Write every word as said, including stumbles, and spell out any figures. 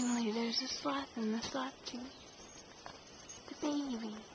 Finally, there's a sloth in the sloth tree. The baby.